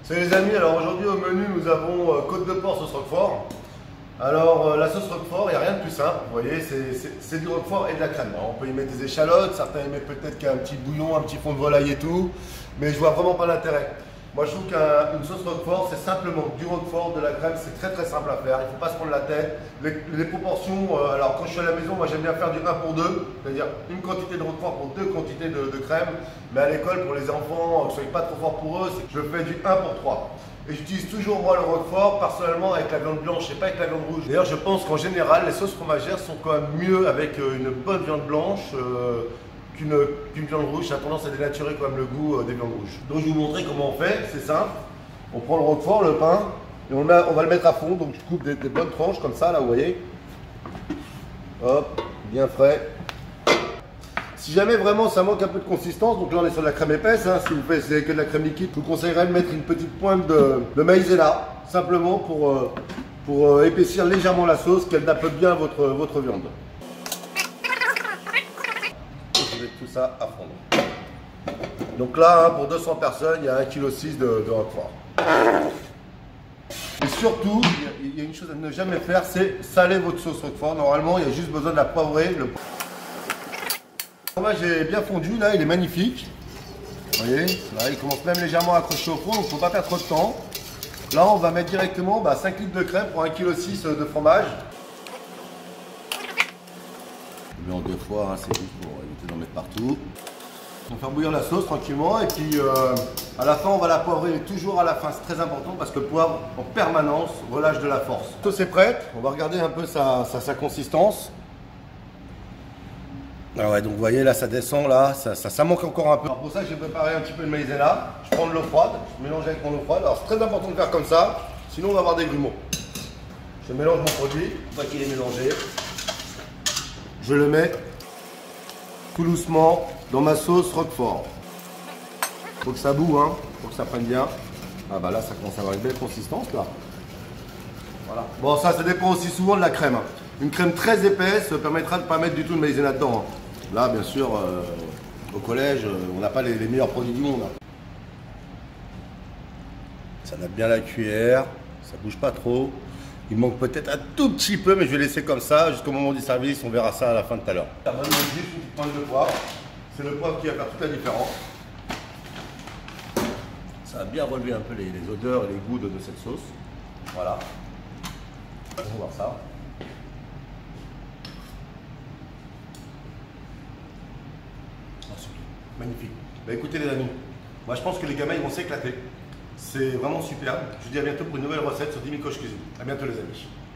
Salut les amis, alors aujourd'hui au menu nous avons côte de porc sauce roquefort. Alors la sauce roquefort, il n'y a rien de plus simple, vous voyez, c'est du roquefort et de la crème. Alors, on peut y mettre des échalotes, certains y mettent peut-être qu'un petit bouillon, un petit fond de volaille et tout, mais je vois vraiment pas l'intérêt. Moi je trouve qu'une sauce roquefort c'est simplement du roquefort, de la crème, c'est très simple à faire, il ne faut pas se prendre la tête. Les proportions, alors quand je suis à la maison, moi j'aime bien faire du 1 pour 2, c'est-à-dire une quantité de roquefort pour 2 quantités de crème, mais à l'école pour les enfants, que ce soit pas trop fort pour eux, je fais du 1 pour 3. Et j'utilise toujours moi le roquefort personnellement avec la viande blanche et pas avec la viande rouge. D'ailleurs je pense qu'en général les sauces fromagères sont quand même mieux avec une bonne viande blanche qu'une viande rouge. Ça a tendance à dénaturer quand même le goût des viandes rouges. Donc je vais vous montrer comment on fait, c'est simple. On prend le roquefort, le pain, et on va le mettre à fond. Donc je coupe des bonnes tranches comme ça là, vous voyez. Hop, bien frais. Si jamais vraiment ça manque un peu de consistance, donc là on est sur de la crème épaisse, hein, si vous faites que de la crème liquide, je vous conseillerais de mettre une petite pointe de maïzena, simplement pour épaissir légèrement la sauce, qu'elle nappe bien votre viande. Je vais tout ça à fondre. Donc là, hein, pour 200 personnes, il y a 1,6 kg de roquefort. Et surtout, il y a une chose à ne jamais faire, c'est saler votre sauce roquefort. Normalement, il y a juste besoin de la poivrer. Le fromage est bien fondu, là, il est magnifique. Vous voyez, là, il commence même légèrement à accrocher au fond, donc il ne faut pas perdre trop de temps. Là, on va mettre directement 5 litres de crème pour 1,6 kg de fromage. Je mets en 2 fois, hein, c'est juste pour éviter d'en mettre partout. On va faire bouillir la sauce tranquillement et puis à la fin on va la poivrer toujours à la fin, c'est très important parce que le poivre en permanence relâche de la force. La sauce est prête, on va regarder un peu sa consistance. Ah ouais, donc vous voyez là ça descend là, ça manque encore un peu. Alors pour ça j'ai préparé un petit peu de maïzena, je prends de l'eau froide, je mélange avec mon eau froide. Alors c'est très important de faire comme ça, sinon on va avoir des grumeaux. Je mélange mon produit, une fois qu'il est mélangé, je le mets tout doucement dans ma sauce roquefort. Faut que ça boue, hein, faut que ça prenne bien. Ah bah là ça commence à avoir une belle consistance là. Voilà. Bon ça dépend aussi souvent de la crème. Hein. Une crème très épaisse permettra de ne pas mettre du tout de maïzena dedans. Hein. Là bien sûr au collège on n'a pas les meilleurs produits du monde. Hein. Ça nappe bien la cuillère, ça bouge pas trop. Il manque peut-être un tout petit peu, mais je vais laisser comme ça jusqu'au moment du service. On verra ça à la fin de tout à l'heure. Ça va juste une petite pointe de poivre. C'est le poivre qui va faire toute la différence. Ça va bien relever un peu les odeurs et les goûts de cette sauce. Voilà. On va voir ça. Magnifique. Bah écoutez les amis, moi je pense que les gamins ils vont s'éclater. C'est vraiment superbe. Je vous dis à bientôt pour une nouvelle recette sur Dimi Coach Cuisine. A bientôt les amis.